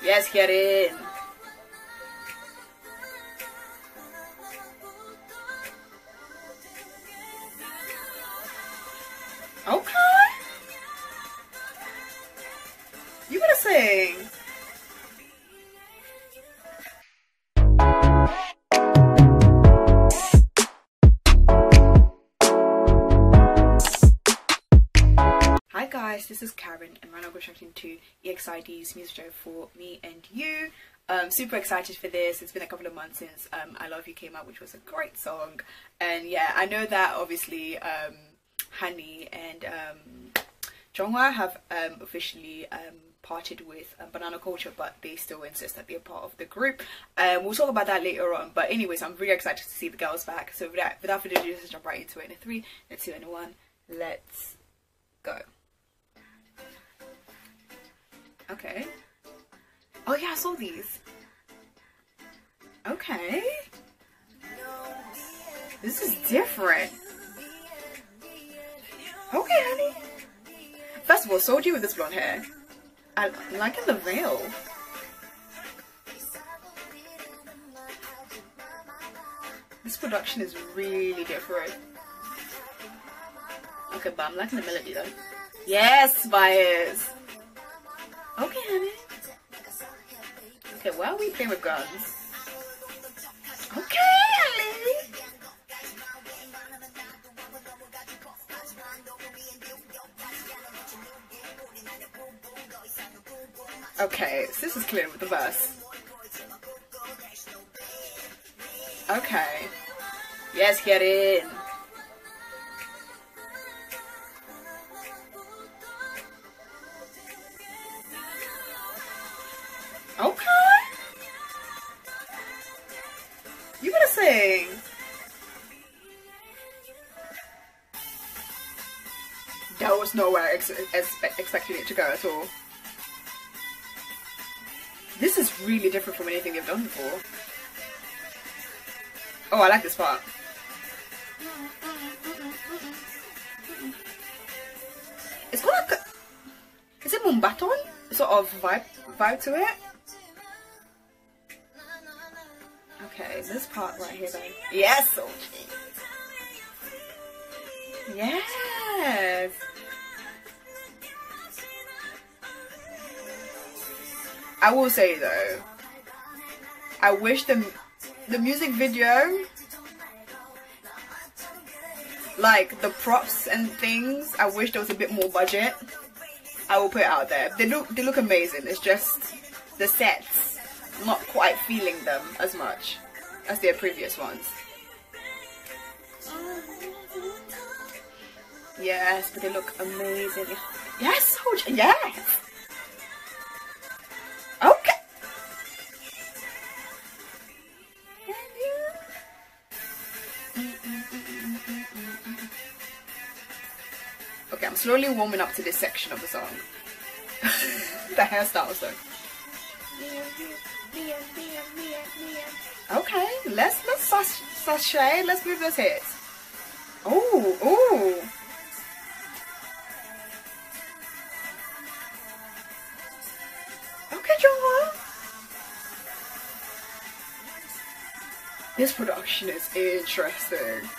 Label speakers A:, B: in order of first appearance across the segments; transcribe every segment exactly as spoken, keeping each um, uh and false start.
A: Yes, get in. Okay. You gotta sing. Hi guys, this is Karen and right now we're reacting to EXID's music video for Me and You. Um, super excited for this. It's been a couple of months since um, I Love You came out, which was a great song. And yeah, I know that obviously um, Hani and um, Jeonghwa have um, officially um, parted with um, Banana Culture, but they still insist that they're part of the group. Um, we'll talk about that later on. But anyways, I'm really excited to see the girls back. So without, without further ado, let's jump right into it. In a three, in a two, and a one. Let's go. Okay. Oh yeah, I saw these. Okay. This is different. Okay, honey. First of all, so do you with this blonde hair. I like the veil. This production is really different. Okay, but I'm liking the melody though. Yes, bias. Okay, honey. Okay, why are we playing with guns? Okay, honey. Okay, so this is clear with the verse. Okay. Yes, get in. Okay. You gotta sing. That was nowhere I ex ex expected it to go at all. This is really different from anything they've done before. Oh, I like this part. It's got like a, is it Mumbaton sort of vibe vibe to it? Okay, this part right here though. Yes, okay. Yes. I will say though, I wish the the music video, like the props and things, I wish there was a bit more budget. I will put it out there. They look they look amazing. It's just the sets, I'm not quite feeling them as much as their previous ones. Yes, but they look amazing. Yes, yes. Okay. Okay, I'm slowly warming up to this section of the song. The hairstyles though. Okay, let's let's sashay. Let's move those hits. Oh, oh. Okay, Jeonghwa. This production is interesting.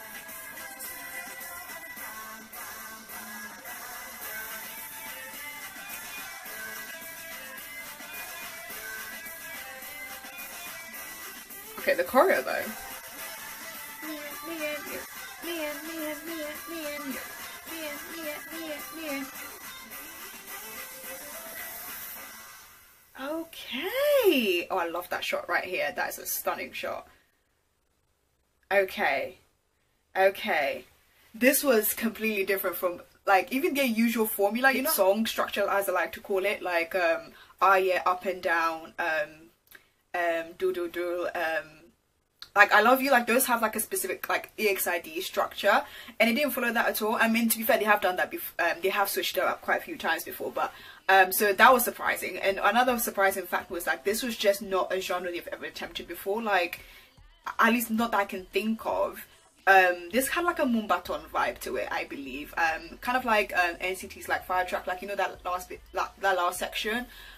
A: Okay, the choreo though. Me and, me and you. Me and, me and, me and, me and you. Me and, me and, me and, me and. Okay. Oh, I love that shot right here. That is a stunning shot. Okay. Okay. This was completely different from, like, even their usual formula, you know, song structure, as I like to call it, like, um, ah, yeah, up and down, um, um, do, do, do, um, like, I Love You, like, those have, like, a specific, like, E X I D structure, and it didn't follow that at all. I mean, to be fair, they have done that before, um, they have switched it up quite a few times before, but, um, so that was surprising. And another surprising fact was, like, this was just not a genre they've ever attempted before, like, at least not that I can think of. Um, this had like a Mumbaton vibe to it, I believe. Um, kind of like um, N C T's like Fire Track, like, you know, that last bit, that, that last section.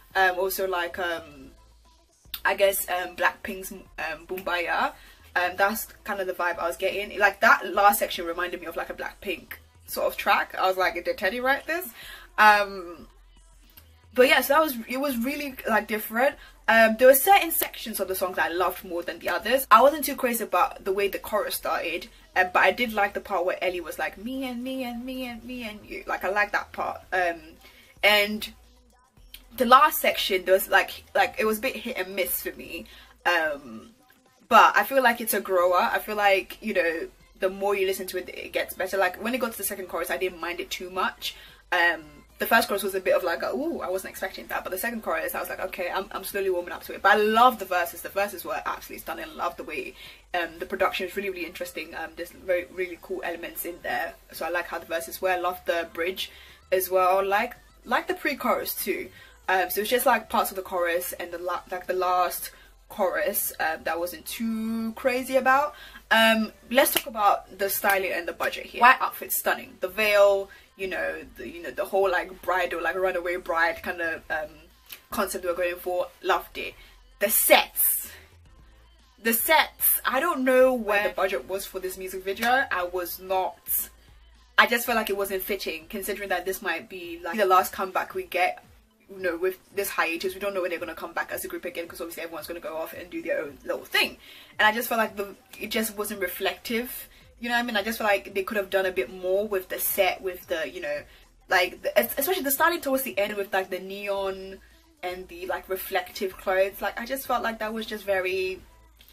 A: Um, also like um, I guess um, Blackpink's um, Boombaya. Um, that's kind of the vibe I was getting. Like that last section reminded me of like a Blackpink sort of track. I was like, did Teddy write this? Um, but yeah, so that was, it was really like different. Um, there were certain sections of the songs that I loved more than the others. I wasn't too crazy about the way the chorus started, uh, but I did like the part where Ellie was like, me and me and me and me and you. Like, I like that part. Um, and the last section, there was like, like it was a bit hit and miss for me. Um, but I feel like it's a grower. I feel like, you know, the more you listen to it, it gets better. Like, when it got to the second chorus, I didn't mind it too much. Um, the first chorus was a bit of like, ooh, I wasn't expecting that. But the second chorus, I was like, okay, I'm, I'm slowly warming up to it. But I love the verses. The verses were absolutely stunning. I love the way um, the production is really, really interesting. Um, there's very, really cool elements in there. So I like how the verses were. I love the bridge as well. Like, like the pre-chorus too. Um, so it's just like parts of the chorus and the la like the last chorus um, that I wasn't too crazy about. Um, let's talk about the styling and the budget here. White outfit, stunning. The veil, you know, the, you know, the whole like bridal, like runaway bride kind of um, concept we're going for. Loved it. The sets, the sets. I don't know where the budget was for this music video. I was not. I just felt like it wasn't fitting, considering that this might be like the last comeback we get. You know, with this hiatus, we don't know when they're going to come back as a group again, because obviously everyone's going to go off and do their own little thing. And I just felt like the it just wasn't reflective. You know what I mean? I just feel like they could have done a bit more with the set, with the, you know, like, the, especially the styling towards the end with, like, the neon and the, like, reflective clothes. Like, I just felt like that was just very...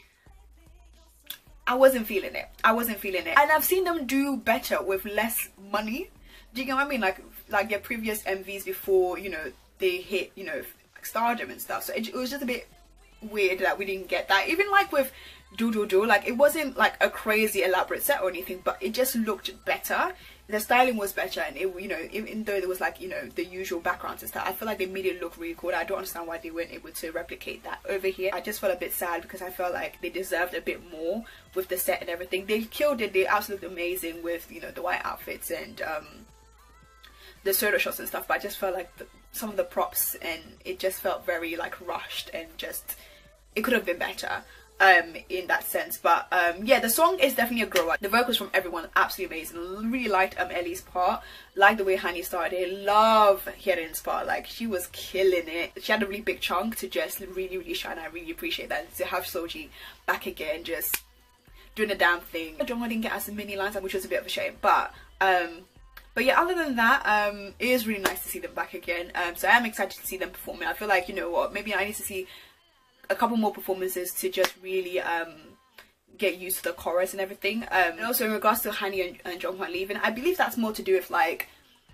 A: I wasn't feeling it. I wasn't feeling it. And I've seen them do better with less money. Do you get what I mean? Like, like their previous M Vs before, you know, they hit, you know, stardom and stuff. So it, it was just a bit weird that we didn't get that. Even like with Do Do Do, like it wasn't like a crazy elaborate set or anything, but it just looked better. The styling was better, and it, you know, even though there was like, you know, the usual backgrounds and stuff, I feel like they made it look really cool. I don't understand why they weren't able to replicate that over here. I just felt a bit sad because I felt like they deserved a bit more with the set and everything. They killed it. They absolutely amazing with, you know, the white outfits and um the soda shots and stuff, but I just felt like the, some of the props, and it just felt very like rushed, and just it could have been better um in that sense. But um yeah, the song is definitely a grower. The vocals from everyone absolutely amazing. Really liked um Ellie's part, like the way Hani started. Love Hyeon's part, like she was killing it. She had a really big chunk to just really really shine. I really appreciate that. To have Soji back again, just doing the damn thing. Jeonghwa didn't get as many lines, which was a bit of a shame, but um But yeah, other than that, um, it is really nice to see them back again. Um, so I am excited to see them performing. I feel like, you know what, maybe I need to see a couple more performances to just really um, get used to the chorus and everything. Um, and also in regards to Hani and, and Jeonghwa leaving, I believe that's more to do with like,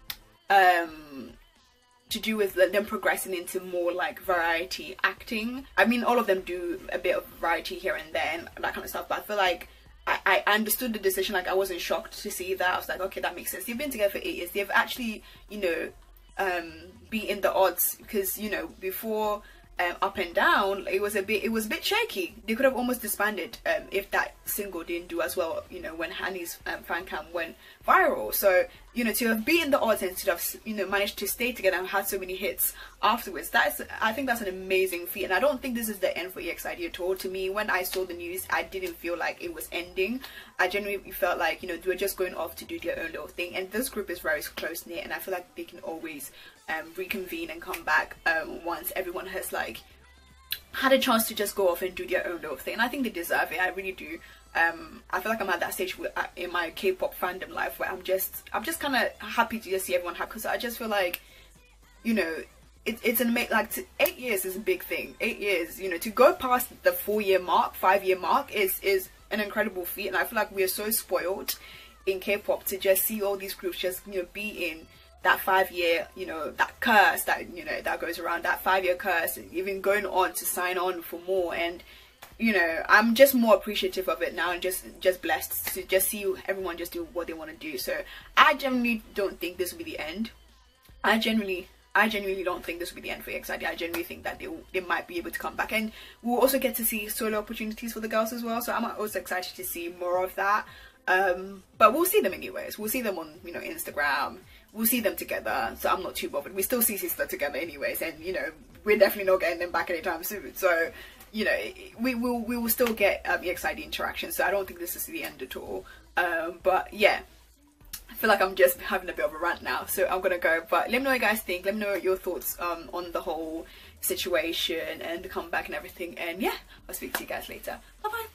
A: um, to do with them progressing into more like variety acting. I mean, all of them do a bit of variety here and there and that kind of stuff, but I feel like I, I understood the decision. Like, I wasn't shocked to see that. I was like, okay, that makes sense. They've been together for eight years. They've actually, you know, um, beaten the odds, because, you know, before um, Up and Down, it was a bit, it was a bit shaky. They could have almost disbanded um, if that single didn't do as well, you know, when Hani's um, fan cam went viral. So, you know, to have beaten the odds and to have, you know, managed to stay together and had so many hits afterwards, that's, I think that's an amazing feat. And I don't think this is the end for EXID at all. To me, when I saw the news, I didn't feel like it was ending. I genuinely felt like, you know, they were just going off to do their own little thing. And this group is very close knit, and I feel like they can always um, reconvene and come back um, once everyone has like had a chance to just go off and do their own little thing. And I think they deserve it. I really do. Um, I feel like I'm at that stage with, uh, in my K-pop fandom life where I'm just, I'm just kind of happy to just see everyone happy, because I just feel like, you know, it, it's an amazing, like, to, eight years is a big thing. Eight years, you know, to go past the four-year mark, five-year mark is is an incredible feat, and I feel like we are so spoiled in K-pop to just see all these groups just, you know, be in that five-year, you know, that curse that, you know, that goes around, that five-year curse, and even going on to sign on for more. And you know, I'm just more appreciative of it now, and just just blessed to just see everyone just do what they want to do. So I genuinely don't think this will be the end. I genuinely, I genuinely don't think this will be the end for EXID. I genuinely think that they will, they might be able to come back, and we'll also get to see solo opportunities for the girls as well. So I'm also excited to see more of that. Um, but we'll see them anyways. We'll see them on, you know, Instagram. We'll see them together. So I'm not too bothered. We still see sister together anyways, and you know, we're definitely not getting them back anytime soon. So, you know, we will we will still get um, EXID interactions. So I don't think this is the end at all. Um, but yeah, I feel like I'm just having a bit of a rant now, so I'm gonna go. But let me know what you guys think. Let me know your thoughts um, on the whole situation and the comeback and everything. And yeah, I'll speak to you guys later. Bye bye.